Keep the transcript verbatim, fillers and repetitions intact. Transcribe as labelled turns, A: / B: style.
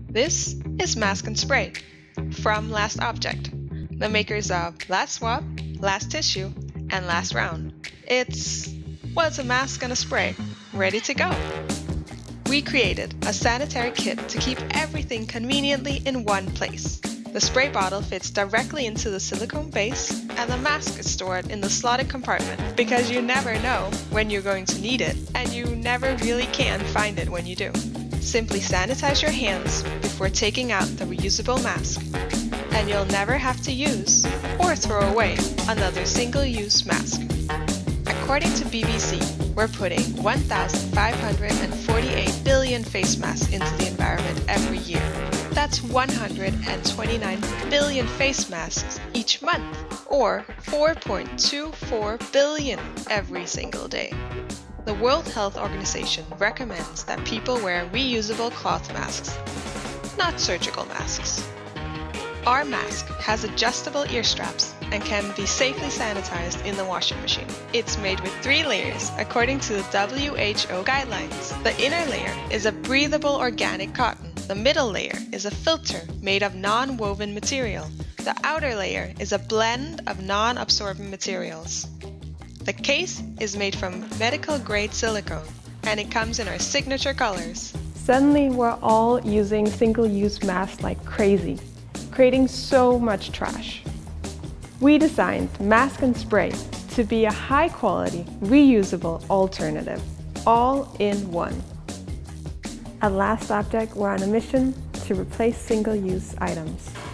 A: This is Mask and Spray from Last Object, the makers of Last Swap, Last Tissue, and Last Round. It's, well, it's a mask and a spray, ready to go. We created a sanitary kit to keep everything conveniently in one place. The spray bottle fits directly into the silicone base, and the mask is stored in the slotted compartment because you never know when you're going to need it, and you never really can find it when you do. Simply sanitize your hands before taking out the reusable mask, and you'll never have to use or throw away another single-use mask. According to B B C, we're putting one thousand five hundred forty-eight billion face masks into the environment every year. That's one hundred twenty-nine billion face masks each month, or four point two four billion every single day. The World Health Organization recommends that people wear reusable cloth masks, not surgical masks. Our mask has adjustable ear straps and can be safely sanitized in the washing machine. It's made with three layers according to the W H O guidelines. The inner layer is a breathable organic cotton. The middle layer is a filter made of non-woven material. The outer layer is a blend of non-absorbent materials. The case is made from medical-grade silicone, and it comes in our signature colors.
B: Suddenly, we're all using single-use masks like crazy, creating so much trash. We designed Mask and Spray to be a high-quality, reusable alternative, all in one. At Last Object, we're on a mission to replace single-use items.